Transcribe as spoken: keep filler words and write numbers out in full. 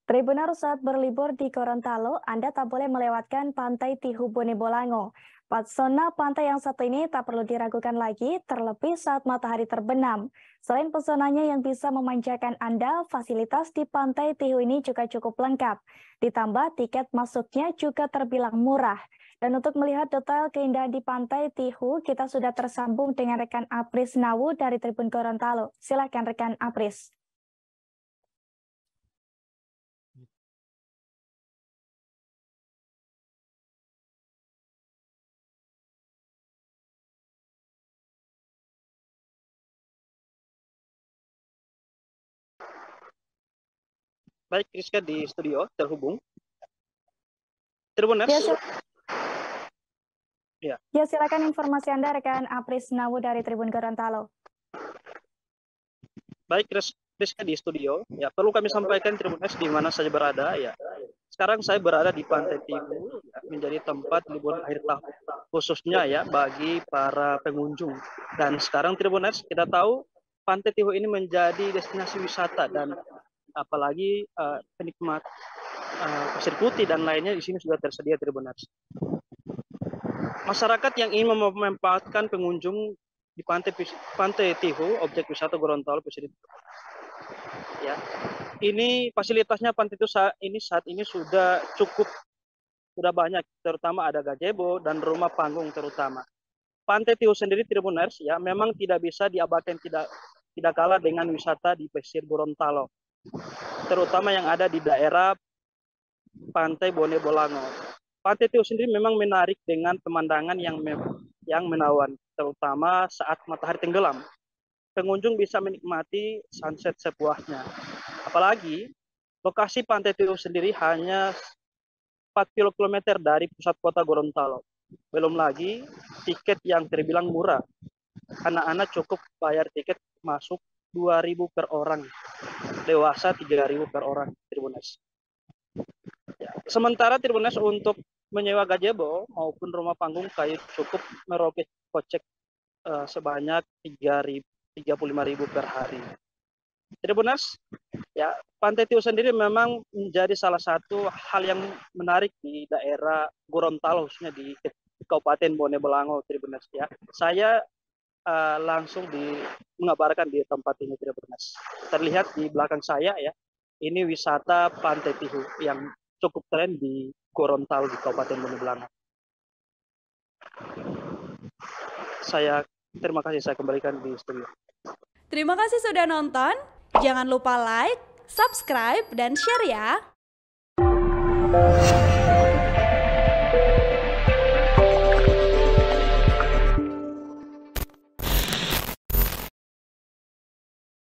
Tribuners saat berlibur di Gorontalo, Anda tak boleh melewatkan Pantai Tihu Bone Bolango. Pesona pantai yang satu ini tak perlu diragukan lagi, terlebih saat matahari terbenam. Selain pesonanya yang bisa memanjakan Anda, fasilitas di Pantai Tihu ini juga cukup lengkap. Ditambah tiket masuknya juga terbilang murah. Dan untuk melihat detail keindahan di Pantai Tihu, kita sudah tersambung dengan rekan Apris Nawu dari Tribun Gorontalo. Silakan rekan Apris. Baik, Rizka di studio terhubung. Tribuners. Ya, sil ya. ya, silakan informasi Anda rekan Apris Nawu dari Tribun Gorontalo. Baik, Rizka di studio. Ya, perlu kami sampaikan Tribuners di mana saya berada. Ya, sekarang saya berada di Pantai Tihu, ya, menjadi tempat liburan akhir tahun khususnya ya bagi para pengunjung. Dan sekarang Tribuners kita tahu Pantai Tihu ini menjadi destinasi wisata dan apalagi uh, penikmat uh, pasir putih dan lainnya di sini sudah tersedia Tribuners. Masyarakat yang ingin memanfaatkan pengunjung di Pantai Pantai Tihu, objek wisata Gorontalo ya. Ini fasilitasnya Pantai Tihu saat ini saat ini sudah cukup sudah banyak, terutama ada gazebo dan rumah panggung terutama. Pantai Tihu sendiri Tribuners ya memang tidak bisa diabaikan, tidak tidak kalah dengan wisata di pesisir Gorontalo, terutama yang ada di daerah Pantai Bone Bolango. Pantai Tihu sendiri memang menarik dengan pemandangan yang yang menawan, terutama saat matahari tenggelam. Pengunjung bisa menikmati sunset sepuasnya. Apalagi lokasi Pantai Tihu sendiri hanya empat kilometer dari pusat kota Gorontalo. Belum lagi tiket yang terbilang murah. Anak-anak cukup bayar tiket masuk dua ribu per orang, dewasa tiga ribu per orang, Tribuners. Ya. Sementara Tribuners untuk menyewa gazebo maupun rumah panggung kayu cukup merogoh kocek uh, sebanyak tiga puluh lima ribu per hari. Tribuners, ya Pantai Tihu sendiri memang menjadi salah satu hal yang menarik di daerah Gorontalo, khususnya di Kabupaten Bone Bolango, Tribuners. Ya, saya uh, langsung di mengabarkan di tempat ini, Tribuners. Terlihat di belakang saya ya, ini wisata Pantai Tihu yang cukup keren di Gorontalo di Kabupaten Bone Bolango. Saya terima kasih, saya kembalikan di studio. Terima kasih sudah nonton. Jangan lupa like, subscribe, dan share ya.